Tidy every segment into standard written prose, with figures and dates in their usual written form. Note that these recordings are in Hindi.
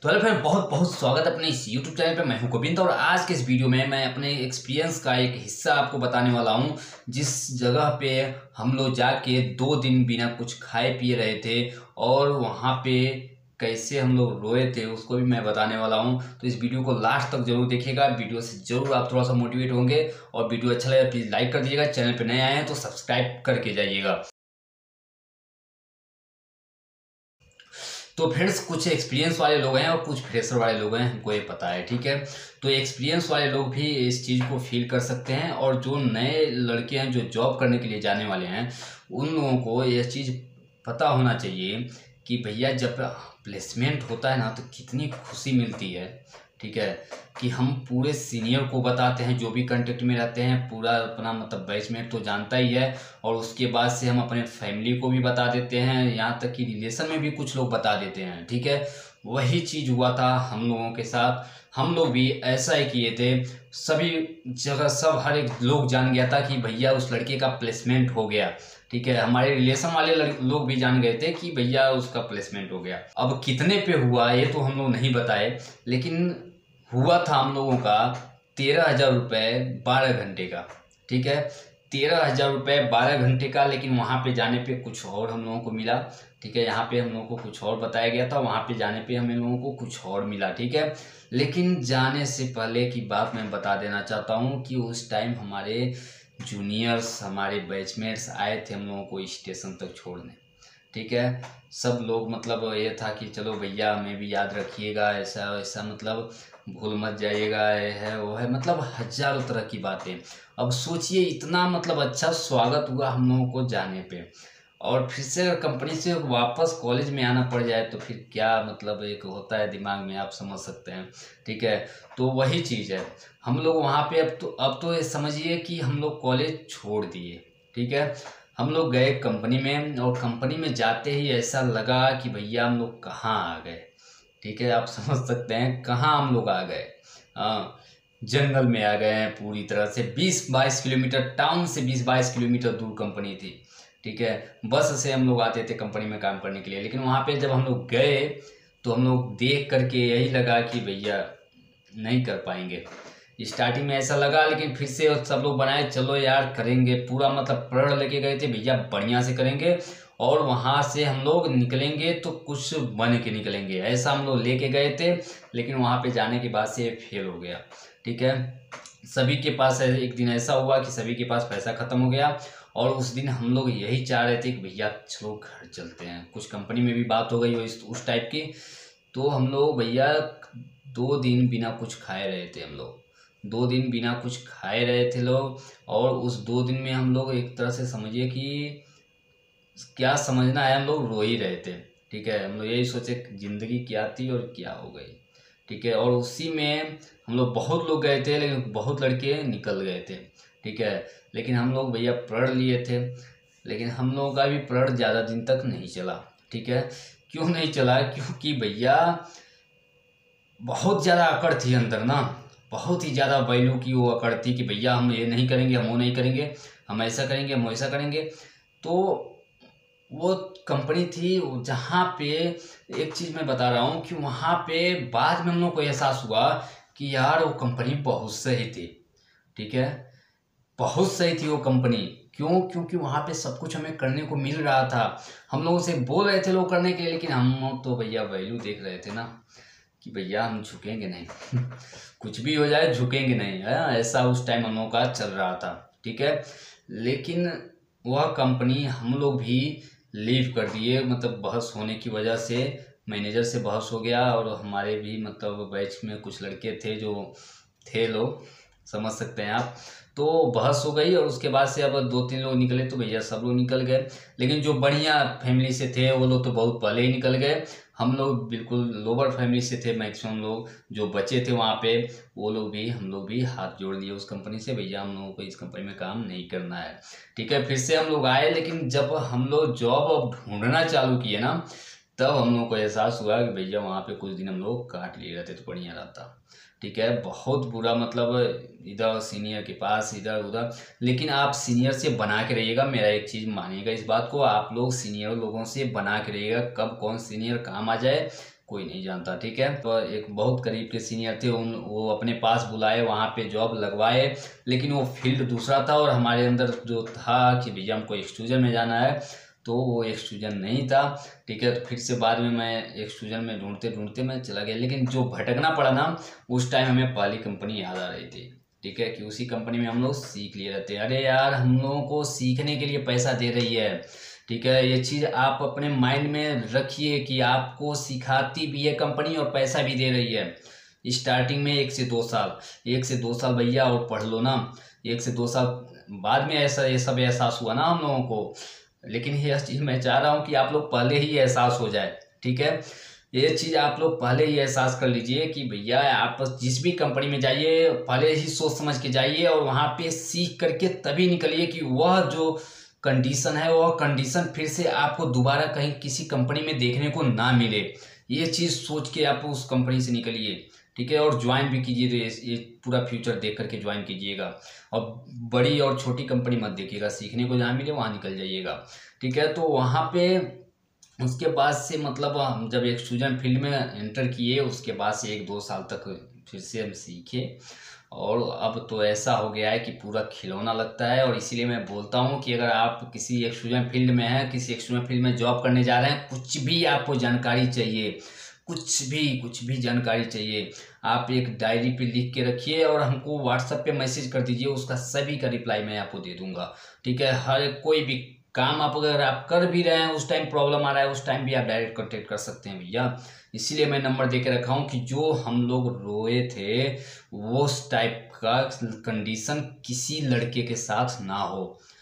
तो हेलो फ्रेंड, बहुत बहुत स्वागत है अपने इस YouTube चैनल पे। मैं हूं गोविंद और आज के इस वीडियो में मैं अपने एक्सपीरियंस का एक हिस्सा आपको बताने वाला हूं, जिस जगह पे हम लोग जाके 2 दिन बिना कुछ खाए पिए रहे थे और वहां पे कैसे हम लोग रोए थे उसको भी मैं बताने वाला हूं। तो इस वीडियो को लास्ट तक जरूर देखिएगा। वीडियो से जरूर आप थोड़ा सा मोटिवेट होंगे और वीडियो अच्छा लगे प्लीज़ लाइक कर दीजिएगा। चैनल पर नए आए हैं तो सब्सक्राइब करके जाइएगा। तो फ्रेंड्स, कुछ एक्सपीरियंस वाले लोग हैं और कुछ फ्रेशर वाले लोग हैं, हमको ये पता है, ठीक है। तो एक्सपीरियंस वाले लोग भी इस चीज़ को फील कर सकते हैं और जो नए लड़के हैं जो जॉब करने के लिए जाने वाले हैं उन लोगों को यह चीज़ पता होना चाहिए कि भैया जब प्लेसमेंट होता है ना तो कितनी खुशी मिलती है, ठीक है। कि हम पूरे सीनियर को बताते हैं, जो भी कांटेक्ट में रहते हैं, पूरा अपना मतलब बैचमेट तो जानता ही है, और उसके बाद से हम अपने फैमिली को भी बता देते हैं, यहाँ तक कि रिलेशन में भी कुछ लोग बता देते हैं, ठीक है। वही चीज़ हुआ था हम लोगों के साथ। हम लोग भी ऐसा ही किए थे। सभी जगह सब हर एक लोग जान गया था कि भैया उस लड़के का प्लेसमेंट हो गया, ठीक है। हमारे रिलेशन वाले लोग भी जान गए थे कि भैया उसका प्लेसमेंट हो गया। अब कितने पे हुआ ये तो हम लोग नहीं बताए, लेकिन हुआ था हम लोगों का 13,000 रुपये 12 घंटे का, ठीक है। 13,000 रुपये 12 घंटे का। लेकिन वहाँ पे जाने पे कुछ और हम लोगों को मिला, ठीक है। यहाँ पे हम लोगों को कुछ और बताया गया था, वहाँ पे जाने पे हम लोगों को कुछ और मिला, ठीक है। लेकिन जाने से पहले की बात मैं बता देना चाहता हूँ कि उस टाइम हमारे जूनियर्स, हमारे बैचमेट्स आए थे हम लोगों को स्टेशन तक छोड़ने, ठीक है। सब लोग मतलब ये था कि चलो भैया हमें भी याद रखिएगा, ऐसा वैसा, मतलब भूल मत जाइएगा, ये है वो है, मतलब हजारों तरह की बातें। अब सोचिए इतना मतलब अच्छा स्वागत हुआ हम लोगों को जाने पे, और फिर से अगर कंपनी से वापस कॉलेज में आना पड़ जाए तो फिर क्या मतलब एक होता है दिमाग में, आप समझ सकते हैं, ठीक है। तो वही चीज़ है, हम लोग वहाँ पे अब तो ये समझिए कि हम लोग कॉलेज छोड़ दिए, ठीक है। हम लोग गए कंपनी में और कंपनी में जाते ही ऐसा लगा कि भैया हम लोग कहाँ आ गए, ठीक है। आप समझ सकते हैं कहाँ हम लोग आ गए। हाँ, जंगल में आ गए हैं पूरी तरह से। 20-22 किलोमीटर, टाउन से 20-22 किलोमीटर दूर कंपनी थी, ठीक है। बस से हम लोग आते थे कंपनी में काम करने के लिए। लेकिन वहाँ पे जब हम लोग गए तो हम लोग देख करके यही लगा कि भैया नहीं कर पाएंगे। स्टार्टिंग में ऐसा लगा, लेकिन फिर से सब लोग बनाए चलो यार करेंगे, पूरा मतलब प्रण लेके गए थे भैया बढ़िया से करेंगे और वहाँ से हम लोग निकलेंगे तो कुछ बन के निकलेंगे, ऐसा हम लोग लेके गए थे। लेकिन वहाँ पे जाने के बाद से फेल हो गया, ठीक है। सभी के पास एक दिन ऐसा हुआ कि सभी के पास पैसा ख़त्म हो गया और उस दिन हम लोग यही चाह रहे थे कि भैया चलो घर चलते हैं। कुछ कंपनी में भी बात हो गई हो उस टाइप की। तो हम लोग भैया 2 दिन बिना कुछ खाए रहे थे, हम लोग 2 दिन बिना कुछ खाए रहे थे लोग। और उस 2 दिन में हम लोग एक तरह से समझिए कि क्या समझना है, हम लोग रो ही रहे थे, ठीक है। हम लोग यही सोचे ज़िंदगी क्या थी और क्या हो गई, ठीक है। और उसी में हम लोग बहुत लोग गए थे, लेकिन बहुत लड़के निकल गए थे, ठीक है। लेकिन हम लोग भैया प्रण लिए थे, लेकिन हम लोगों का भी प्रण ज़्यादा दिन तक नहीं चला, ठीक है। क्यों नहीं चला? क्योंकि भैया बहुत ज़्यादा अकड़ थी अंदर ना, बहुत ही ज़्यादा वैल्यू की वो अकड़ थी कि भैया हम ये नहीं करेंगे, हम वो नहीं करेंगे, हम ऐसा करेंगे, हम वैसा करेंगे। तो वो कंपनी थी जहाँ पे, एक चीज़ मैं बता रहा हूँ कि वहाँ पे बाद में हम लोग को एहसास हुआ कि यार वो कंपनी बहुत सही थी, ठीक है। बहुत सही थी वो कंपनी। क्यों? क्योंकि वहाँ पे सब कुछ हमें करने को मिल रहा था। हम लोगों से बोल रहे थे लोग करने के लिए, लेकिन हम तो भैया वैल्यू देख रहे थे ना कि भैया हम झुकेंगे नहीं कुछ भी हो जाए झुकेंगे नहीं, है ऐसा उस टाइम हम लोगों का चल रहा था, ठीक है। लेकिन वह कंपनी हम लोग भी लीव कर दिए, मतलब बहस होने की वजह से मैनेजर से बहस हो गया। और हमारे भी मतलब बैच में कुछ लड़के थे जो थे लोग, समझ सकते हैं आप। तो बहस हो गई और उसके बाद से अब 2-3 लोग निकले तो भैया सब लोग निकल गए। लेकिन जो बढ़िया फैमिली से थे वो लोग तो बहुत पहले ही निकल गए। हम लोग बिल्कुल लोअर फैमिली से थे, मैक्सिमम लोग जो बचे थे वहाँ पे, वो लोग भी, हम लोग भी हाथ जोड़ लिए उस कंपनी से, भैया हम लोगों को इस कंपनी में काम नहीं करना है, ठीक है। फिर से हम लोग आए, लेकिन जब हम लोग जॉब अब ढूंढना चालू किए ना, तब हम लोग को एहसास हुआ कि भैया वहाँ पे कुछ दिन हम लोग काट लिए रहते तो बढ़िया रहता, ठीक है। बहुत बुरा मतलब इधर सीनियर के पास, इधर उधर। लेकिन आप सीनियर से बना के रहिएगा, मेरा एक चीज़ मानिएगा इस बात को, आप लोग सीनियर लोगों से बना के रहिएगा। कब कौन सीनियर काम आ जाए कोई नहीं जानता, ठीक है। तो एक बहुत करीब के सीनियर थे, वो अपने पास बुलाए, वहाँ पे जॉब लगवाए, लेकिन वो फील्ड दूसरा था और हमारे अंदर जो था कि भैया हमको एक्सट्रूजन में जाना है, तो वो एक्सट्रूजन नहीं था, ठीक है। तो फिर से बाद में मैं एक्सट्रूजन में ढूंढते ढूंढते मैं चला गया, लेकिन जो भटकना पड़ा ना, उस टाइम हमें पहली कंपनी याद आ रही थी, ठीक है, कि उसी कंपनी में हम लोग सीख लिए रहते हैं। अरे यार, हम लोगों को सीखने के लिए पैसा दे रही है, ठीक है। ये चीज़ आप अपने माइंड में रखिए कि आपको सिखाती भी है कंपनी और पैसा भी दे रही है। स्टार्टिंग में 1 से 2 साल, 1 से 2 साल भैया और पढ़ लो ना, 1 से 2 साल बाद में ऐसा ये सब एहसास हुआ ना हम लोगों को। लेकिन ये चीज़ मैं चाह रहा हूँ कि आप लोग पहले ही एहसास हो जाए, ठीक है। ये चीज़ आप लोग पहले ही एहसास कर लीजिए कि भैया आप जिस भी कंपनी में जाइए पहले ही सोच समझ के जाइए और वहाँ पे सीख करके तभी निकलिए कि वह जो कंडीशन है वह कंडीशन फिर से आपको दोबारा कहीं किसी कंपनी में देखने को ना मिले। ये चीज़ सोच के आप उस कंपनी से निकलिए, ठीक है। और ज्वाइन भी कीजिए तो ये पूरा फ्यूचर देख करके ज्वाइन कीजिएगा, और बड़ी और छोटी कंपनी मत देखिएगा, सीखने को जहाँ मिले वहाँ निकल जाइएगा, ठीक है। तो वहाँ पे उसके बाद से मतलब हम जब एक्सट्रूजन फील्ड में एंटर किए, उसके बाद से 1-2 साल तक फिर से हम सीखे, और अब तो ऐसा हो गया है कि पूरा खिलौना लगता है। और इसीलिए मैं बोलता हूँ कि अगर आप किसी एक्सट्रूजन फील्ड में हैं, किसी एक्सट्रूजन फील्ड में जॉब करने जा रहे हैं, कुछ भी आपको जानकारी चाहिए, कुछ भी जानकारी चाहिए, आप एक डायरी पे लिख के रखिए और हमको व्हाट्सएप पे मैसेज कर दीजिए, उसका सभी का रिप्लाई मैं आपको दे दूंगा, ठीक है। हर कोई भी काम आप अगर आप कर भी रहे हैं, उस टाइम प्रॉब्लम आ रहा है, उस टाइम भी आप डायरेक्ट कांटेक्ट कर सकते हैं भैया। इसीलिए मैं नंबर दे के रखा हूँ कि जो हम लोग रोए थे वो उस टाइप का कंडीशन किसी लड़के के साथ ना हो।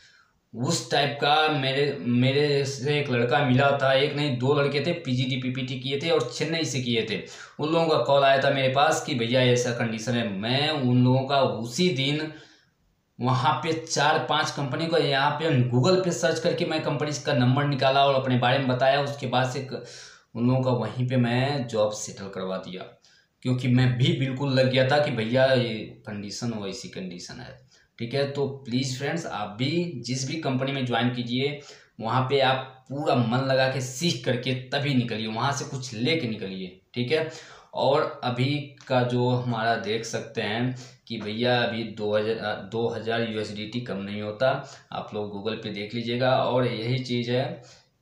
उस टाइप का मेरे से एक लड़का मिला था, एक नहीं 2 लड़के थे, पीजीडी पीपीटी किए थे और चेन्नई से किए थे। उन लोगों का कॉल आया था मेरे पास कि भैया ऐसा कंडीशन है। मैं उन लोगों का उसी दिन वहाँ पे 4-5 कंपनी को यहाँ पे गूगल पे सर्च करके मैं कंपनी का नंबर निकाला और अपने बारे में बताया। उसके बाद से उन लोगों का वहीं पे मैं जॉब सेटल करवा दिया, क्योंकि मैं भी बिल्कुल लग गया था कि भैया ये कंडीशन वैसी कंडीशन है, ठीक है। तो प्लीज़ फ्रेंड्स, आप भी जिस भी कंपनी में ज्वाइन कीजिए वहाँ पे आप पूरा मन लगा के सीख करके तभी निकलिए, वहाँ से कुछ लेके निकलिए, ठीक है। और अभी का जो हमारा देख सकते हैं कि भैया अभी 2000 USDT कम नहीं होता, आप लोग गूगल पे देख लीजिएगा। और यही चीज़ है,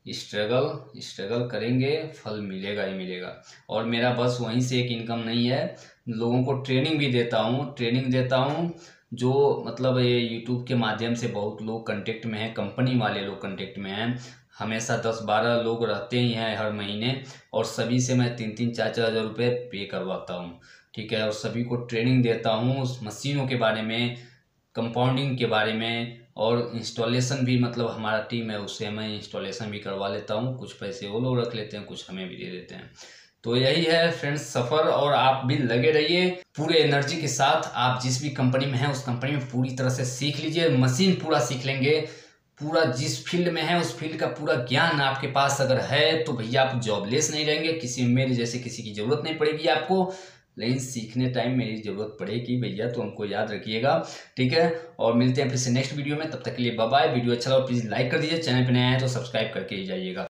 स्ट्रगल करेंगे फल मिलेगा ही मिलेगा। और मेरा बस वहीं से एक इनकम नहीं है, लोगों को ट्रेनिंग भी देता हूँ जो मतलब ये यूट्यूब के माध्यम से बहुत लोग कांटेक्ट में हैं, कंपनी वाले लोग कांटेक्ट में हैं, हमेशा 10-12 लोग रहते ही हैं हर महीने, और सभी से मैं 3-3, 4-4 हज़ार रुपये पे करवाता हूँ, ठीक है। और सभी को ट्रेनिंग देता हूँ उस मशीनों के बारे में, कंपाउंडिंग के बारे में, और इंस्टॉलेशन भी, मतलब हमारा टीम है उससे मैं इंस्टॉलेशन भी करवा लेता हूँ। कुछ पैसे वो लोग रख लेते हैं, कुछ हमें भी दे देते हैं। तो यही है फ्रेंड्स सफ़र, और आप भी लगे रहिए पूरे एनर्जी के साथ। आप जिस भी कंपनी में हैं उस कंपनी में पूरी तरह से सीख लीजिए, मशीन पूरा सीख लेंगे, पूरा जिस फील्ड में है उस फील्ड का पूरा ज्ञान आपके पास अगर है तो भैया आप जॉबलेस नहीं रहेंगे, मेरे जैसे किसी की ज़रूरत नहीं पड़ेगी आपको। लेकिन सीखने टाइम मेरी ज़रूरत पड़ेगी भैया, तो हमको याद रखिएगा, ठीक है। और मिलते हैं फिर से नेक्स्ट वीडियो में, तब तक के लिए बाय बाय। वीडियो अच्छा लगा प्लीज़ लाइक कर दीजिए, चैनल पर नया है तो सब्सक्राइब करके ही जाइएगा।